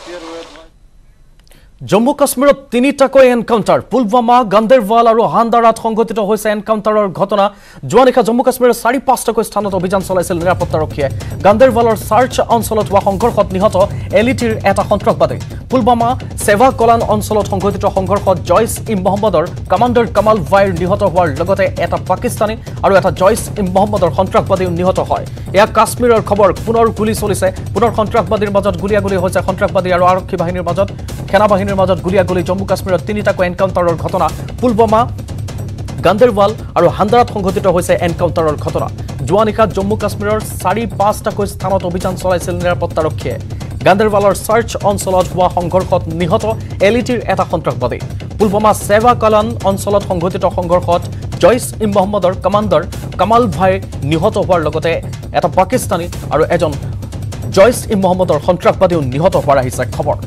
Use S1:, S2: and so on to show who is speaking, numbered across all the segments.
S1: Jammu Kashmir তিনিটাকৈ encounter Pulwama Ganderbal আৰু হান্দাৰাত সংঘটিত হৈছে এনকাউন্টাৰৰ ঘটনা জোৱানিকা জম্মু কাশ্মীৰৰ ৪-৫টাকৈ স্থানত অভিযান চলাইছিল নিৰাপত্তাৰক্ষীয়ে গান্দেৰৱালৰ সাৰ্চ অঞ্চলত হোৱা সংঘৰ্ষত নিহত এলিটিৰ এটা সন্ত্ৰাসবাদী পুলৱামা সেৱা কলান অঞ্চলত সংঘটিত সংঘৰ্ষত জয়ছ ই মোহাম্মদৰ কমান্ডাৰ কামাল ভাইৰ নিহত হোৱাৰ লগতে এটা পাকিস্তানী আৰু এটা জয়ছ ই মোহাম্মদৰ সন্ত্ৰাসবাদী নিহত হয় এয়া কাশ্মীৰৰ খবৰ পুনৰ গুলি চলিছে পুনৰ সন্ত্ৰাসবাদীৰ মাজত গুলিয়াগুলি হৈছে সন্ত্ৰাসবাদী আৰু আৰক্ষী বাহিনীৰ মাজত সেনাবাহিনীৰ মাজত গুলিয়াগুলি জম্মু কাশ্মীৰৰ তিনিটাকৈ এনকাউন্টাৰৰ ঘটনা পুলৱামা গান্দেৰৱাল আৰু হান্দাৰাত সংঘটিত হৈছে এনকাউন্টাৰৰ ঘটনা জোৱানিকা জম্মু কাশ্মীৰৰ ৪-৫টাকৈ স্থানত অভিযান চলাইছিল নিৰাপত্তাৰক্ষীয়ে গান্দেৰৱালৰ সাৰ্চ অঞ্চলত হোৱা সংঘৰ্ষত নিহত এলিটিৰ এটা সন্ত্ৰাসবাদী পুলৱামা সেৱা কলান অঞ্চলত সংঘটিত সংঘৰ্ষত জয়ছ ই মোহাম্মদৰ কমান্ডাৰ কামাল ভাই নিহত হোৱাৰ লগতে এটা পাকিস্তানী আৰু এজন জয়ছ ই মোহাম্মদৰ সন্ত্ৰাসবাদীও নিহত হোৱাৰ আহিছে খবৰ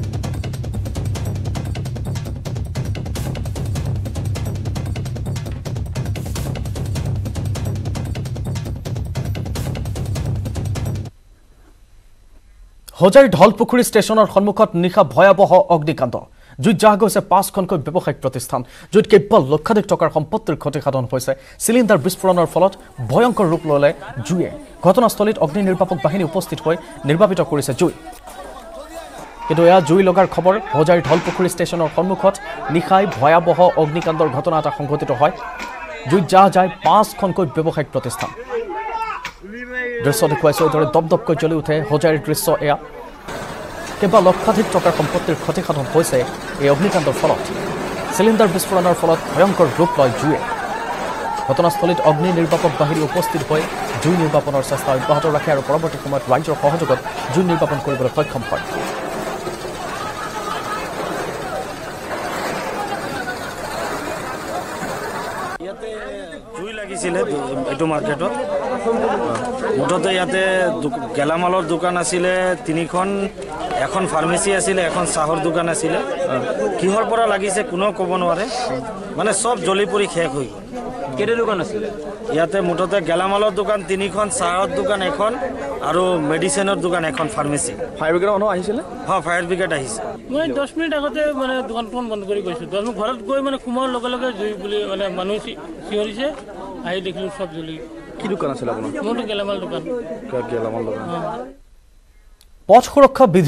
S1: হোজাইৰ ঢলপুখুৰী ষ্টেচনৰ সন্মুখত নিশা ভয়াবহ অগ্নিকাণ্ড জুইত জাহ গৈছে ৫খনকৈ ব্যৱসায়িক প্ৰতিষ্ঠান জুইত কেৱল লক্ষাধিক টকাৰ সম্পত্তিৰ ক্ষতিসাধন হৈছে চিলিণ্ডাৰ বিস্ফোৰণৰ ফলত ভয়ংকৰ ৰূপ ল'লে জুয়ে ঘটনাস্থলীত অগ্নি নিৰ্বাপক বাহিনী উপস্থিত হৈ নিৰ্বাপিত কৰিছে জুই কিন্তু এয়া জুই লগাৰ খবৰ হোজাইৰ ঢলপুখুৰী ষ্টেচনৰ সন্মুখত নিশাই ভয়াবহ অগ্নিকাণ্ডৰ ঘটনা এটা সংঘটিত হয় জুইত জাহ যায় ৫খনকৈ ব্যৱসায়িক প্ৰতিষ্ঠান দৃশ্য দেখুৱাইছে এইদৰে দপদপকৈ জ্বলি উঠে হোজাইৰ দৃশ্য এয়া কেৱল লক্ষাধিক টকাৰ সম্পত্তিৰ ক্ষতিসাধন হৈছে এই অগ্নিকাণ্ডৰ ফলত চিলিণ্ডাৰ বিস্ফোৰণৰ ফলত ভয়ংকৰ ৰূপ লয় জুয়ে ঘটনাস্থলীত অগ্নি নিৰ্বাপক বাহিনী উপস্থিত হৈ জুই নিৰ্বাপনৰ চেষ্টা অব্যাহত ৰাখে আৰু পৰৱৰ্তী সময়ত ৰাইজৰ সহযোগত জুই নিৰ্বাপন কৰিবলৈ সক্ষম হয়
S2: জুই লাগিছিলে এইটো মাৰ্কেটত মুঠতে ইয়াতে গেলামালৰ দোকান আছিলে তিনিখন এখন ফাৰ্মেচী আছিলে এখন চাহৰ দোকান আছিলে কিহৰ পৰা লাগিছে কোনেও ক'ব নোৱাৰে মানে সব জ্বলি পৰি শেষ হৈ গ'ল কেইটা দোকান আছিলে ইয়াতে মুঠতে গেলামালৰ দোকান তিনিখন চাহৰ দোকান এখন আৰু মেডিচিনৰ দোকান এখন ফাৰ্মেচী
S3: ফায়াৰ ব্ৰিগেড মানুহ আহিছিলে
S2: হয় ফায়াৰ ব্ৰিগেড আহিছে
S4: মই 10 মিনিট আগতে মানে দোকানখন বন্ধ কৰি গৈছোঁ মই ঘৰত গৈ মানে সোমোৱাৰ লগে লগে জুই বুলি মানে মানুহ চিঞৰিছে আহি দেখিলোঁ সব জ্বলি
S3: কি দোকান আছিল আপোনাৰ
S4: মোৰতো গেলামাল দোকান
S3: গেলামাল দোকান
S1: পথ সুৰক্ষা বিধি